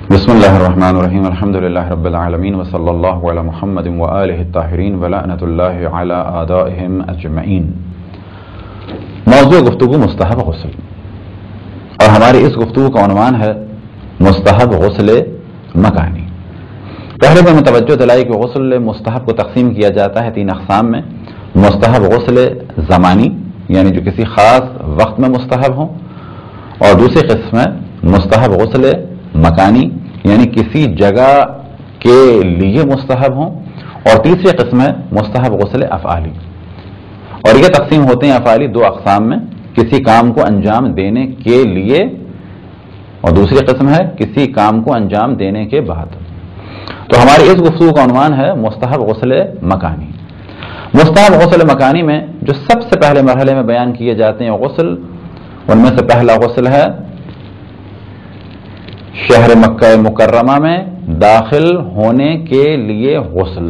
بسم اللہ الرحمن الرحیم الحمد للہ رب العالمین وصلی اللہ علی محمد وآلہ الطاہرین ولعنۃ اللہ علی اعدائہم اجمعین۔ موضوع گفتگو مستحب غسل، اور ہماری اس گفتگو کا عنوان ہے مستحب غسل مکانی۔ پہلے میں متوجہ دلائی کہ غسل مستحب کو تقسیم کیا جاتا ہے 3 اقسام میں۔ مستحب غسل زمانی، یعنی جو کسی خاص وقت میں مستحب ہوں، اور دوسری قسم ہے مستحب غسل مکانی، یعنی کسی جگہ کے لیے مستحب ہوں، اور تیسری قسم ہے مستحب غسل افعالی۔ اور یہ تقسیم ہوتے ہیں افعالی 2 اقسام میں، کسی کام کو انجام دینے کے لیے، اور دوسری قسم ہے کسی کام کو انجام دینے کے بعد۔ تو ہماری اس گفتگو کا عنوان ہے مستحب غسل مکانی۔ مستحب غسل مکانی میں جو سب سے پہلے مرحلے میں بیان کیے جاتے ہیں غسل، ان میں سے پہلا غسل ہے شہر مکہ مکرمہ میں داخل ہونے کے لیے غسل۔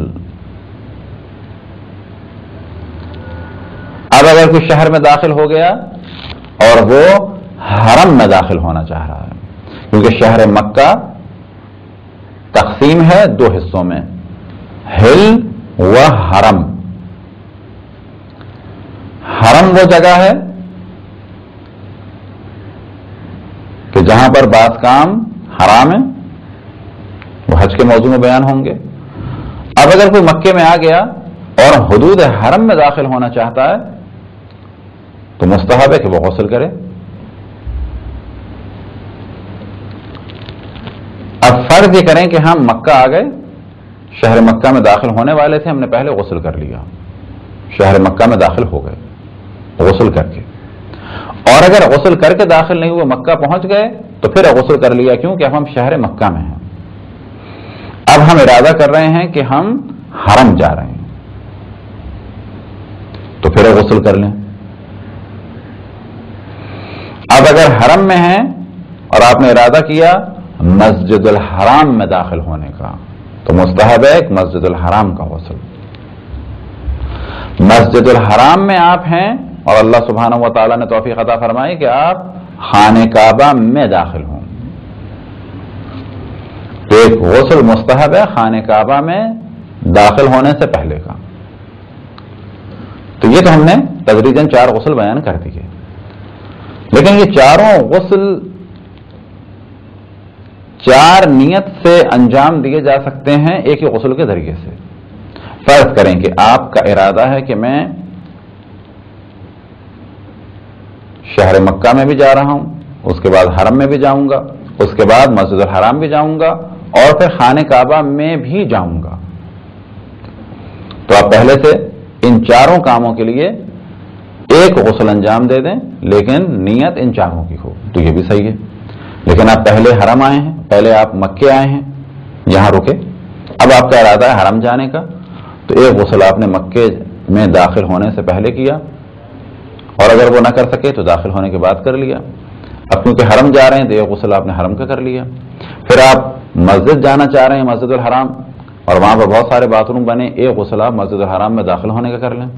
اب اگر کوئی شہر میں داخل ہو گیا اور وہ حرم میں داخل ہونا چاہ رہا ہے، کیونکہ شہر مکہ تقسیم ہے 2 حصوں میں، حل و حرم۔ حرم وہ جگہ ہے کہ جہاں پر بعض کام حرام ہیں، وہ حج کے موضوع میں بیان ہوں گے۔ اب اگر کوئی مکے میں آ گیا اور حدود حرم میں داخل ہونا چاہتا ہے تو مستحب ہے کہ وہ غسل کرے۔ اب فرض یہ کریں کہ ہم مکہ آ گئے، شہر مکہ میں داخل ہونے والے تھے، ہم نے پہلے غسل کر لیا، شہر مکہ میں داخل ہو گئے غسل کر کے، اور اگر غسل کر کے داخل نہیں ہوئے مکہ پہنچ گئے تو پھر غسل کر لیا، کیونکہ اب ہم شہر مکہ میں ہیں۔ اب ہم ارادہ کر رہے ہیں کہ ہم حرم جا رہے ہیں، تو پھر غسل کر لیں۔ اب اگر حرم میں ہیں اور آپ نے ارادہ کیا مسجد الحرام میں داخل ہونے کا، تو مستحب ہے کہ مسجد الحرام کا غسل۔ مسجد الحرام میں آپ ہیں اور اللہ سبحانہ و تعالیٰ نے توفیق عطا فرمائی کہ آپ خانہ کعبہ میں داخل ہوں، ایک غسل مستحب ہے خانہ کعبہ میں داخل ہونے سے پہلے کا۔ تو یہ تو ہم نے تدریجاً 4 غسل بیان کر دیے، لیکن یہ چاروں غسل 4 نیت سے انجام دیے جا سکتے ہیں ایک ہی غسل کے ذریعے سے۔ فرض کریں کہ آپ کا ارادہ ہے کہ میں شہر مکہ میں بھی جا رہا ہوں، اس کے بعد حرم میں بھی جاؤں گا، اس کے بعد مسجد الحرام بھی جاؤں گا، اور پھر خانہ کعبہ میں بھی جاؤں گا، تو آپ پہلے سے ان 4 کاموں کے لیے ایک غسل انجام دے دیں، لیکن نیت ان 4 کی ہو، تو یہ بھی صحیح ہے۔ لیکن آپ پہلے حرم آئے ہیں، پہلے آپ مکے آئے ہیں، یہاں رکے، اب آپ کا ارادہ ہے حرم جانے کا، تو ایک غسل آپ نے مکے میں داخل ہونے سے پہلے کیا، اور اگر وہ نہ کر سکے تو داخل ہونے کے بعد کر لیا۔ اب کیونکہ حرم جا رہے ہیں تو ایک غسل آپ نے حرم کا کر لیا۔ پھر آپ مسجد جانا چاہ رہے ہیں، مسجد الحرام، اور وہاں پر بہت سارے باتھ روم بنے، ایک غسل آپ مسجد الحرام میں داخل ہونے کا کر لیں۔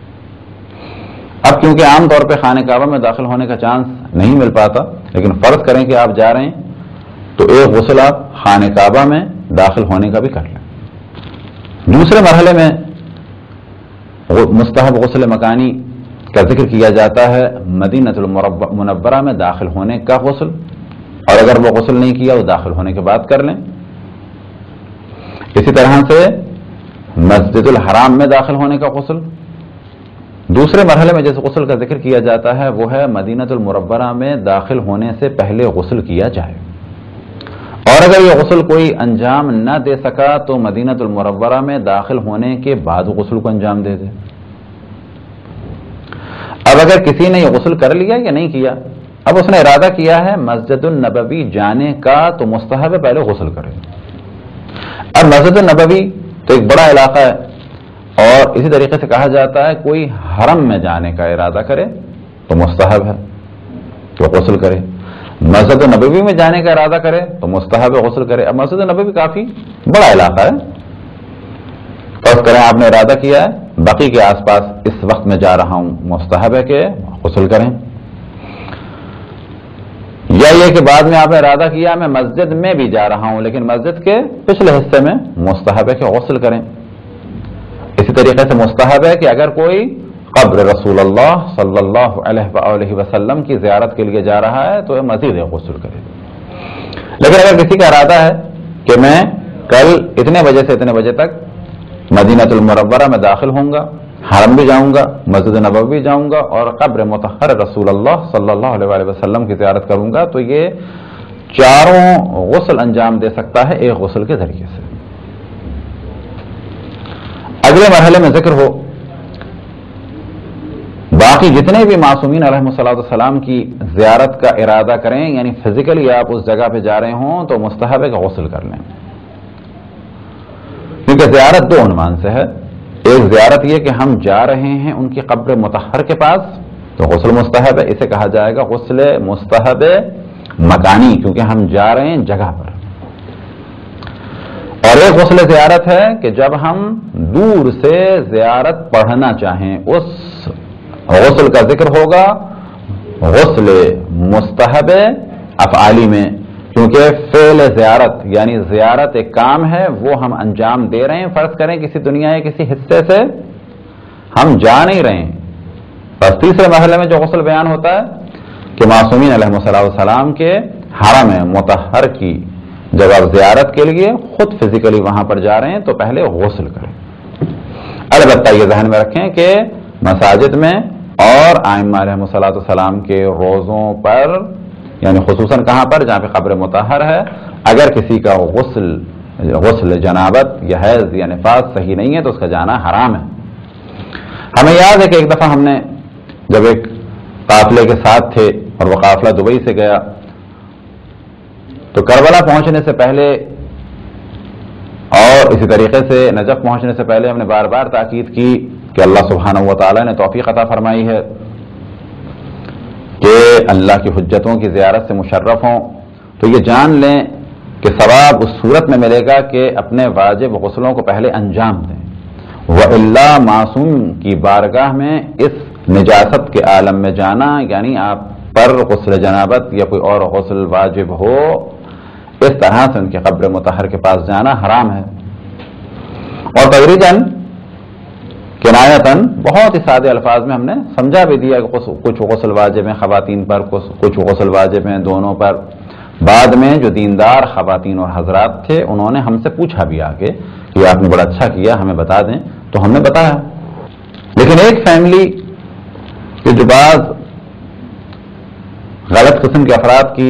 اب کیونکہ عام طور پہ خانہ کعبہ میں داخل ہونے کا چانس نہیں مل پاتا، لیکن فرض کریں کہ آپ جا رہے ہیں تو ایک غسل آپ خانہ کعبہ میں داخل ہونے کا بھی کر لیں۔ دوسرے مرحلے میں مستحب غسل مکانی کا ذکر کیا جاتا ہے مدینہ المنورہ میں داخل ہونے کا غسل، اور اگر وہ غسل نہیں کیا وہ داخل ہونے کے بعد کر لیں۔ اسی طرح سے مسجد الحرام میں داخل ہونے کا غسل۔ دوسرے مرحلے میں جس غسل کا ذکر کیا جاتا ہے وہ ہے مدینہ المنورہ میں داخل ہونے سے پہلے غسل کیا جائے، اور اگر یہ غسل کوئی انجام نہ دے سکا تو مدینہ المنورہ میں داخل ہونے کے بعد غسل کو انجام دے دے۔ اب اگر کسی نے یہ غسل کر لیا یا نہیں کیا، اب اس نے ارادہ کیا ہے مسجد النبوی جانے کا، تو مستحب ہے پہلے غسل کرے۔ اب مسجد النبوی تو ایک بڑا علاقہ ہے، اور اسی طریقے سے کہا جاتا ہے کوئی حرم میں جانے کا ارادہ کرے تو مستحب ہے کہ وہ غسل کرے، مسجد النبوی میں جانے کا ارادہ کرے تو مستحب ہے غسل کرے۔ اب مسجد النبوی کافی بڑا علاقہ ہے، فرض کریں آپ نے ارادہ کیا ہے بقی کے آس پاس اس وقت میں جا رہا ہوں، مستحب ہے کہ غسل کریں۔ یا یہ کہ بعد میں آپ نے ارادہ کیا میں مسجد میں بھی جا رہا ہوں لیکن مسجد کے پچھلے حصے میں، مستحب ہے کہ غسل کریں۔ اسی طریقے سے مستحب ہے کہ اگر کوئی قبر رسول اللہ صلی اللہ علیہ وآلہ وسلم کی زیارت کے لیے جا رہا ہے تو مزید غسل کرے۔ لیکن اگر کسی کا ارادہ ہے کہ میں کل اتنے بجے سے اتنے بجے تک مدینہ المنورہ میں داخل ہوں گا، حرم بھی جاؤں گا، مسجد نبوی بھی جاؤں گا اور قبر مطہر رسول اللہ صلی اللہ علیہ وآلہ وسلم کی زیارت کروں گا، تو یہ چاروں غسل انجام دے سکتا ہے ایک غسل کے ذریعے سے۔ اگلے مرحلے میں ذکر ہو باقی جتنے بھی معصومین علیہ الصلوۃ والسلام کی زیارت کا ارادہ کریں، یعنی فزیکلی آپ اس جگہ پہ جا رہے ہوں تو مستحب ہے کہ غسل کر لیں، کیونکہ زیارت دو عنوان سے ہے۔ ایک زیارت یہ کہ ہم جا رہے ہیں ان کی قبر مطہر کے پاس تو غسل مستحب ہے، اسے کہا جائے گا غسل مستحب مکانی، کیونکہ ہم جا رہے ہیں جگہ پر۔ اور ایک غسل زیارت ہے کہ جب ہم دور سے زیارت پڑھنا چاہیں، اس غسل کا ذکر ہوگا غسل مستحب افعالی میں، کیونکہ فعل زیارت یعنی زیارت ایک کام ہے وہ ہم انجام دے رہے ہیں۔ فرض کریں کسی دنیا کے کسی حصے سے ہم جا نہیں رہے ہیں، بس تیسرے مرحلے میں جو غسل بیان ہوتا ہے کہ معصومین علیہ السلام کے حرم مطہر کی جب آپ زیارت کے لیے خود فزیکلی وہاں پر جا رہے ہیں تو پہلے غسل کریں۔ البتہ یہ ذہن میں رکھیں کہ مساجد میں اور ائمہ علیہ السلام کے روزوں پر، یعنی خصوصاً کہاں پر جہاں پہ قبر مطہر ہے، اگر کسی کا غسل جنابت یا حیض یا نفاس صحیح نہیں ہے تو اس کا جانا حرام ہے۔ ہمیں یاد ہے کہ ایک دفعہ ہم نے جب ایک قافلے کے ساتھ تھے اور وہ قافلہ دبئی سے گیا تو کربلا پہنچنے سے پہلے اور اسی طریقے سے نجف پہنچنے سے پہلے ہم نے بار بار تاکید کی کہ اللہ سبحانہ و تعالی نے توفیق عطا فرمائی ہے کہ اللہ کی حجتوں کی زیارت سے مشرف ہوں، تو یہ جان لیں کہ ثواب اس صورت میں ملے گا کہ اپنے واجب غسلوں کو پہلے انجام دیں، وَإِلَّا معصوم کی بارگاہ میں اس نجاست کے عالم میں جانا، یعنی آپ پر غسل جنابت یا کوئی اور غسل واجب ہو، اس طرح سے ان کی قبر مطہر کے پاس جانا حرام ہے۔ اور تدریجاً کنایتاً بہت ہی سادے الفاظ میں ہم نے سمجھا بھی دیا کہ کچھ غسل واجب ہیں خواتین پر، کچھ غسل واجب ہیں دونوں پر۔ بعد میں جو دیندار خواتین اور حضرات تھے انہوں نے ہم سے پوچھا بھی آگے کہ آپ نے بڑا اچھا کیا، ہمیں بتا دیں، تو ہم نے بتایا۔ لیکن ایک فیملی کے جو بعض غلط قسم کے افراد کی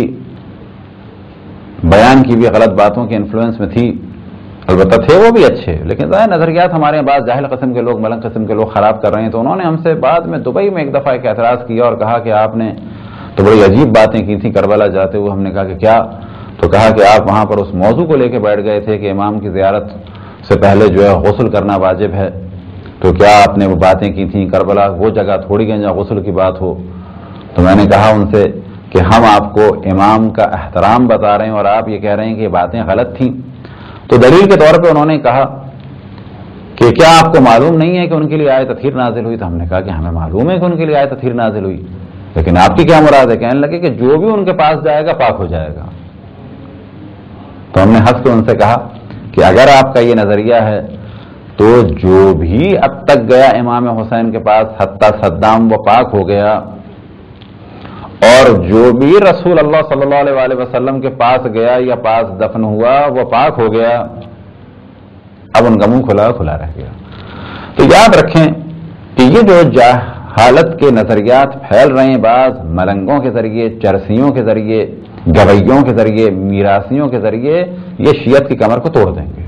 بیان کی بھی غلط باتوں کے انفلوئنس میں تھی، البتہ تھے وہ بھی اچھے، لیکن ظاہر نظریات ہمارے بعض جاہل قسم کے لوگ، ملنگ قسم کے لوگ خراب کر رہے ہیں، تو انہوں نے ہم سے بعد میں دبئی میں ایک دفعہ ایک اعتراض کیا اور کہا کہ آپ نے تو بڑی عجیب باتیں کی تھیں کربلا جاتے ہوئے۔ ہم نے کہا کہ کیا؟ تو کہا کہ آپ وہاں پر اس موضوع کو لے کے بیٹھ گئے تھے کہ امام کی زیارت سے پہلے جو ہے غسل کرنا واجب ہے، تو کیا آپ نے وہ باتیں کی تھیں؟ کربلا وہ جگہ تھوڑی ہے جہاں غسل کی بات ہو۔ تو میں نے کہا ان سے کہ ہم آپ کو امام کا احترام بتا رہے ہیں اور آپ یہ کہہ رہے ہیں کہ یہ باتیں غلط تھیں۔ تو دلیل کے طور پہ انہوں نے کہا کہ کیا آپ کو معلوم نہیں ہے کہ ان کے لیے آیت تطہیر نازل ہوئی؟ تو ہم نے کہا کہ ہمیں معلوم ہے کہ ان کے لیے آیت تطہیر نازل ہوئی، لیکن آپ کی کیا مراد ہے؟ کہنے لگے کہ جو بھی ان کے پاس جائے گا پاک ہو جائے گا۔ تو ہم نے ہنس کے ان سے کہا کہ اگر آپ کا یہ نظریہ ہے تو جو بھی اب تک گیا امام حسین کے پاس حتیٰ صدام وہ پاک ہو گیا، اور جو بھی رسول اللہ صلی اللہ علیہ وآلہ وسلم کے پاس گیا یا پاس دفن ہوا وہ پاک ہو گیا، اب ان کا منہ کھلا رہ گیا۔ تو یاد رکھیں کہ یہ جو جہالت کے نظریات پھیل رہے ہیں بعض ملنگوں کے ذریعے، چرسیوں کے ذریعے، گویوں کے ذریعے، میراثیوں کے ذریعے، یہ شیعت کی کمر کو توڑ دیں گے۔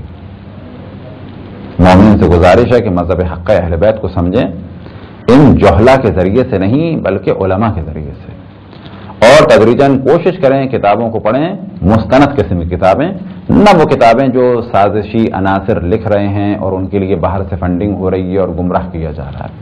مومن سے گزارش ہے کہ مذہب حق اہل بیت کو سمجھیں، ان جہلا کے ذریعے سے نہیں بلکہ علماء کے ذریعے سے، اور تدریجاً کوشش کریں کتابوں کو پڑھیں، مستند قسم کی کتابیں، نہ وہ کتابیں جو سازشی عناصر لکھ رہے ہیں اور ان کے لیے باہر سے فنڈنگ ہو رہی ہے اور گمراہ کیا جا رہا ہے۔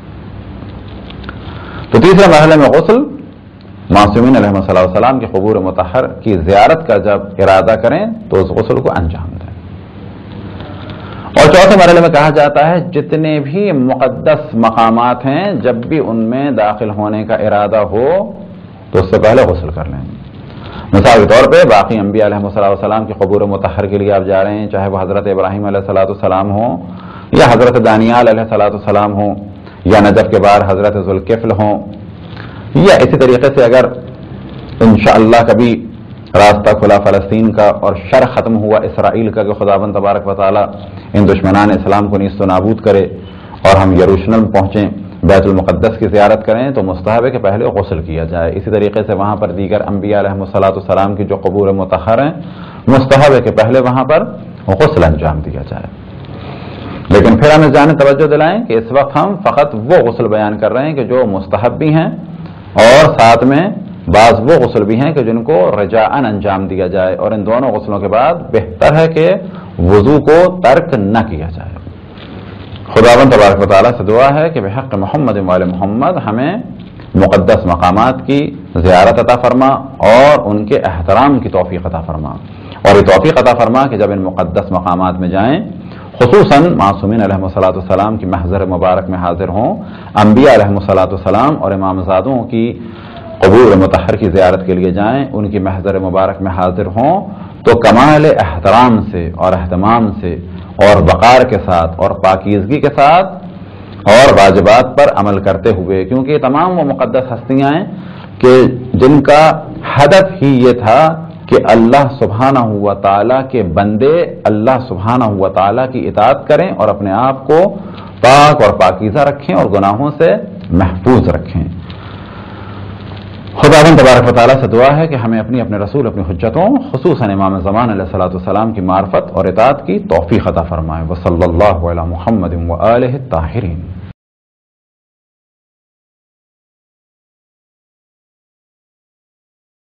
تو تیسرے مرحلے میں غسل، معصومین علیہ السلام کے قبور مطہر کی زیارت کا جب ارادہ کریں تو اس غسل کو انجام دیں۔ اور چوتھے مرحلے میں کہا جاتا ہے جتنے بھی مقدس مقامات ہیں جب بھی ان میں داخل ہونے کا ارادہ ہو تو اس سے پہلے غسل کر لیں۔ مثال کے طور پہ باقی انبیاء علیہ السلام کی قبور مطہر کے لیے آپ جا رہے ہیں، چاہے وہ حضرت ابراہیم علیہ السلام ہوں یا حضرت دانیال علیہ السلام ہوں یا نجف کے بعد حضرت ذوالکفل ہوں، یا اسی طریقے سے اگر انشاءاللہ کبھی راستہ کھلا فلسطین کا اور شر ختم ہوا اسرائیل کا کہ خداوند تبارک و تعالیٰ ان دشمنان اسلام کو نیست و نابود کرے اور ہم یروشلم پہنچیں، بیت المقدس کی زیارت کریں، تو مستحب ہے کہ پہلے غسل کیا جائے۔ اسی طریقے سے وہاں پر دیگر انبیاء علیہ السلام کی جو قبور مطہر ہیں، مستحب ہے کہ پہلے وہاں پر غسل انجام دیا جائے۔ لیکن پھر ہم اس جانب توجہ دلائیں کہ اس وقت ہم فقط وہ غسل بیان کر رہے ہیں کہ جو مستحب بھی ہیں، اور ساتھ میں بعض وہ غسل بھی ہیں کہ جن کو رجاءً انجام دیا جائے، اور ان دونوں غسلوں کے بعد بہتر ہے کہ وضو کو ترک نہ کیا جائے۔ خداوند تبارک و تعالیٰ سے دعا ہے کہ بحق محمد وآل محمد ہمیں مقدس مقامات کی زیارت عطا فرما اور ان کے احترام کی توفیق عطا فرما، اور یہ توفیق عطا فرما کہ جب ان مقدس مقامات میں جائیں، خصوصاً معصومین علیہ السلام کی محضر مبارک میں حاضر ہوں، انبیاء علیہ السلام اور امامزادوں کی قبور مطہر کی زیارت کے لیے جائیں، ان کی محضر مبارک میں حاضر ہوں تو کمال احترام سے اور اہتمام سے اور وقار کے ساتھ اور پاکیزگی کے ساتھ اور واجبات پر عمل کرتے ہوئے، کیونکہ یہ تمام وہ مقدس ہستیاں ہیں کہ جن کا ہدف ہی یہ تھا کہ اللہ سبحانہ و تعالیٰ کے بندے اللہ سبحانہ و تعالیٰ کی اطاعت کریں اور اپنے آپ کو پاک اور پاکیزہ رکھیں اور گناہوں سے محفوظ رکھیں۔ خداوند تبارک و تعالیٰ سے دعا ہے کہ ہمیں اپنے رسول اپنی حجتوں خصوصاً امام زمان علیہ السلام کی معرفت اور اطاعت کی توفیق عطا فرمائے۔ وصلی اللہ علی محمد وآلہ الطاہرین۔